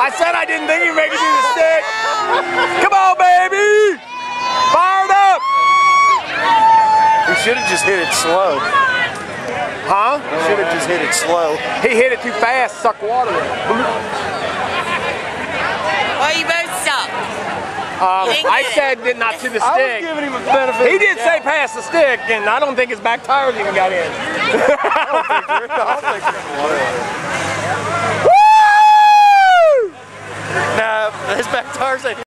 I said I didn't think he'd make it to the stick. Come on, baby. Fired up. He should have just hit it slow. Huh? He should have just hit it slow. He hit it too fast, sucked water in. Well, you both suck. I said not to the stick. I was giving him a benefit. He did say pass the stick, and I don't think his back tires even got in. I don't think Woo! Nah, his back tires ain't